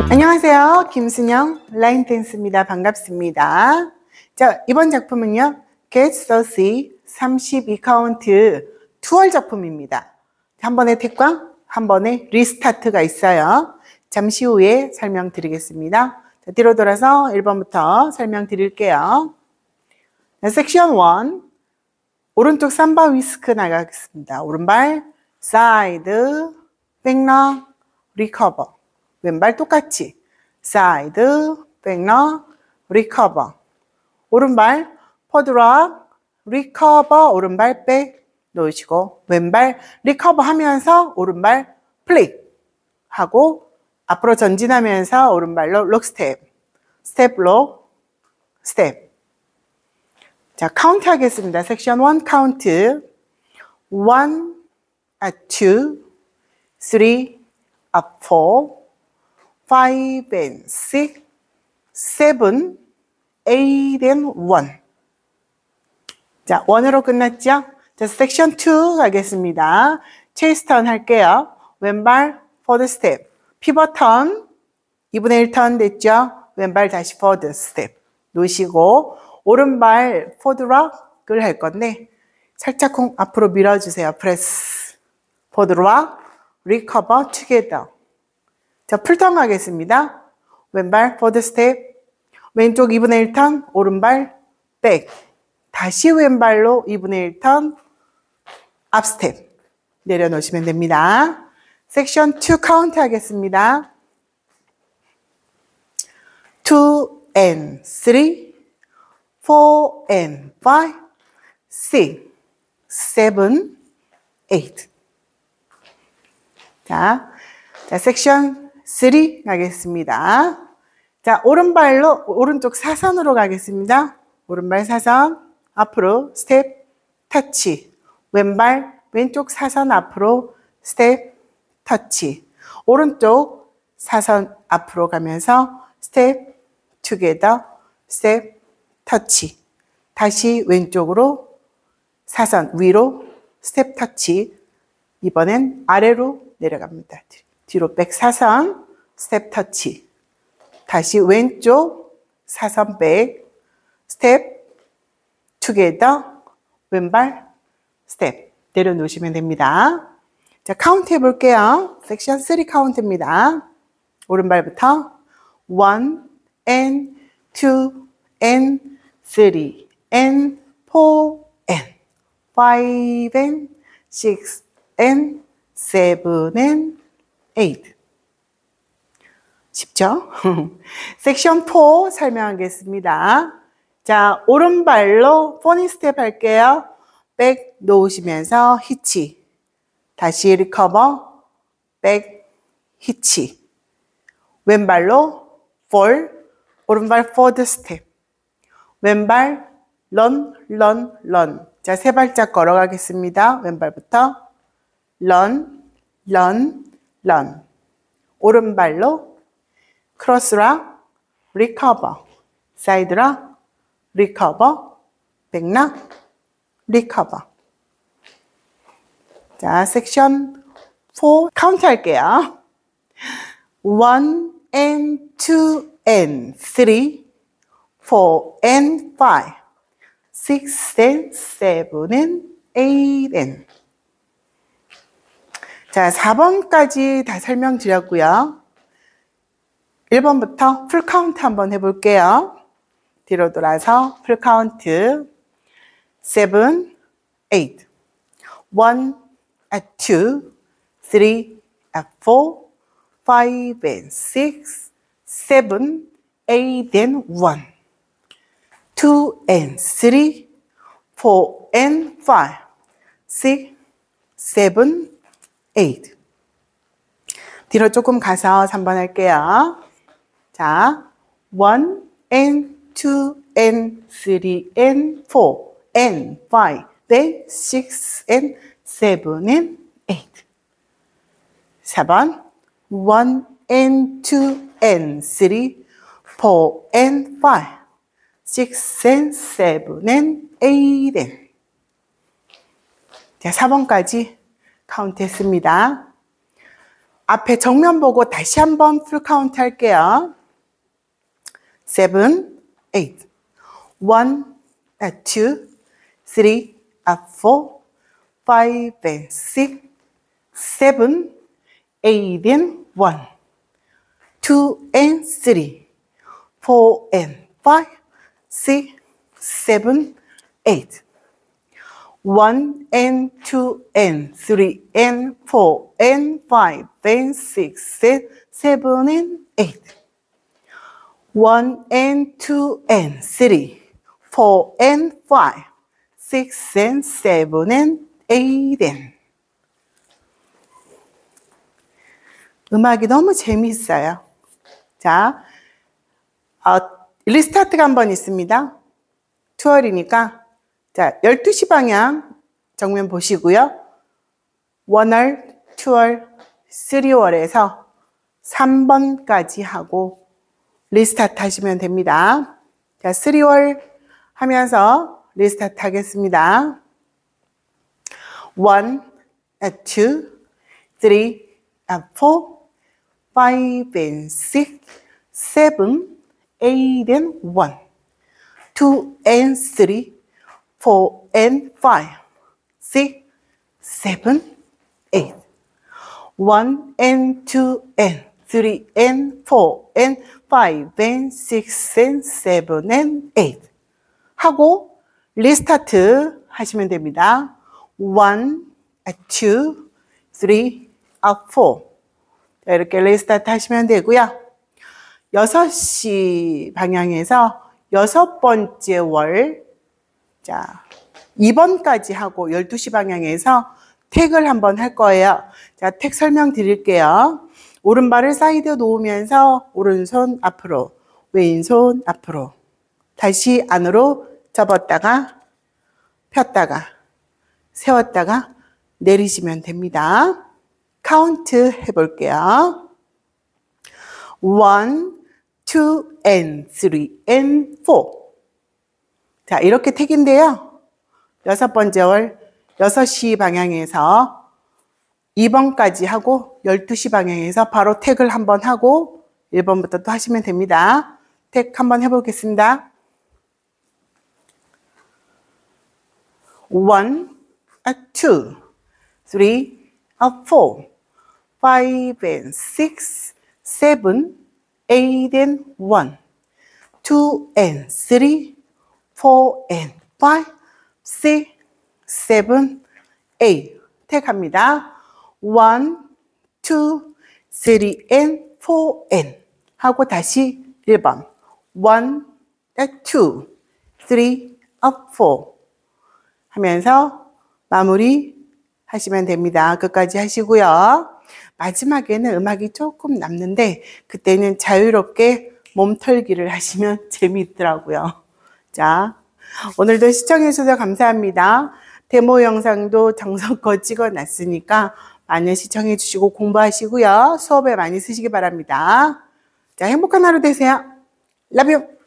안녕하세요. 김순영 라인 댄스입니다. 반갑습니다. 자, 이번 작품은요. Get Saucy 32카운트 투월 작품입니다. 한 번의 택광, 한 번의 리스타트가 있어요. 잠시 후에 설명드리겠습니다. 자, 뒤로 돌아서 1번부터 설명드릴게요. 섹션 1, 오른쪽 삼바 위스크 나가겠습니다. 오른발, 사이드, 백락, 리커버. 왼발 똑같이 사이드, 백락, 리커버. 오른발 포드락, 리커버, 오른발 백 놓으시고 왼발 리커버 하면서 오른발 플릭 하고 앞으로 전진하면서 오른발로 록 스텝, 스텝 록, 스텝. 자, 카운트 하겠습니다. 섹션 1 카운트 1, 2, 3, 4 5 and 6, 7, 8 and 1. 자, 1으로 끝났죠? 자, 섹션 2 가겠습니다. 체이스 턴 할게요. 왼발 포드 스텝, 피벗 턴, 2분의 1 턴 됐죠? 왼발 다시 포드 스텝 놓으시고 오른발 포드락을 할 건데 살짝 앞으로 밀어주세요. 프레스, 포드락, 리커버, 투게더. 자, 풀턴 가겠습니다. 왼발 포드 스텝, 왼쪽 2분의 1 턴, 오른발 백. 다시 왼발로 2분의 1 턴, 앞 스텝 내려놓으시면 됩니다. 섹션 2 카운트 하겠습니다. 2 and 3, 4 and 5, 6, 7, 8. 자, 섹션 3 가겠습니다. 자, 오른발로 오른쪽 사선으로 가겠습니다. 오른발 사선 앞으로 스텝 터치, 왼발 왼쪽 사선 앞으로 스텝 터치, 오른쪽 사선 앞으로 가면서 스텝 투게더, 스텝 터치, 다시 왼쪽으로 사선 위로 스텝 터치. 이번엔 아래로 내려갑니다. 뒤로 백 사선, 스텝 터치. 다시 왼쪽 사선 백, 스텝, 투게더, 왼발, 스텝. 내려놓으시면 됩니다. 자, 카운트 해볼게요. 섹션 3 카운트입니다. 오른발부터 1 and 2 and 3 and 4 and 5 and 6 and 7 and 8. 쉽죠? 섹션 4 설명하겠습니다. 자, 오른발로 포니 스텝 할게요. 백 놓으시면서 히치. 다시 리커버, 백, 히치. 왼발로 폴, 오른발 포드 스텝. 왼발 런, 런, 런. 자, 세 발짝 걸어가겠습니다. 왼발부터 런, 런, 런. 오른발로 크로스락, 리커버, 사이드락, 리커버, 백락, 리커버. 자, 섹션 4 카운트 할게요. 1 and 2 and 3, 4 and 5, 6 and 7 and 8 and. 자, 4번까지 다 설명드렸고요. 1번부터 풀 카운트 한번 해볼게요. 뒤로 돌아서 풀 카운트 7, 8 1 at 2 3 at 4 5 and 6 7 8 and 1 2 and 3 4 and 5 6 7 8. 뒤로 조금 가서 3번 할게요. 자, 1 and 2 and 3 and 4 and 5 and 6 and 7 and 8. 4번 1 and 2 and 3 4 and 5 6 and 7 and 8 and. 자, 4번까지 카운트 했습니다. 앞에 정면 보고 다시 한번 풀 카운트 할게요. 7, 8. 1, 2, 3, 4, 5 and 6, 7, 8 and 1, 2 and 3, 4 and 5, 6, 7, 8. 1 and 2 and 3 and 4 and 5 and 6 and 7 and 8. 1 and 2 and 3, 4 and 5, 6 and 7 and 8 and. 음악이 너무 재미있어요. 자, 리스타트가 한 번 있습니다. 2월이니까 자, 12시 방향 정면 보시고요. 1월, 2월, 3월에서 3번까지 하고 리스타트 하시면 됩니다. 자, 3월 하면서 리스타트 하겠습니다. 1, 2, 3, 4, 5 and 6, 7, 8 and 1, 2 and 3, 4 and 5, 6, 7, 8. 1 and 2 and 3 and 4 and 5 and 6 and 7 and 8. 하고 리스타트 하시면 됩니다. 1, 2, 3, 4. 자, 이렇게 리스타트 하시면 되고요. 6시 방향에서 6번째 월, 자, 2번까지 하고 12시 방향에서 택을 한번 할 거예요. 자, 택 설명드릴게요. 오른발을 사이드 놓으면서 오른손 앞으로, 왼손 앞으로. 다시 안으로 접었다가 폈다가 세웠다가 내리시면 됩니다. 카운트 해볼게요. 1, 2, and 3, and 4. 자, 이렇게 택인데요. 6번째 월 6시 방향에서 2번까지 하고 12시 방향에서 바로 택을 한번 하고 1번부터 또 하시면 됩니다. 택 한번 해보겠습니다. 1, 2, 3, 4, 5 and 6, 7, 8 and 1, 2 and 3, 4 and 5, 6, 7, 8. 택합니다. 1, 2, 3 and 4 and 하고 다시 1번. 1, 2, 3, 4 하면서 마무리 하시면 됩니다. 끝까지 하시고요. 마지막에는 음악이 조금 남는데 그때는 자유롭게 몸털기를 하시면 재미있더라고요. 자, 오늘도 시청해주셔서 감사합니다. 데모 영상도 정성껏 찍어놨으니까 많이 시청해주시고 공부하시고요. 수업에 많이 쓰시기 바랍니다. 자, 행복한 하루 되세요. Love you.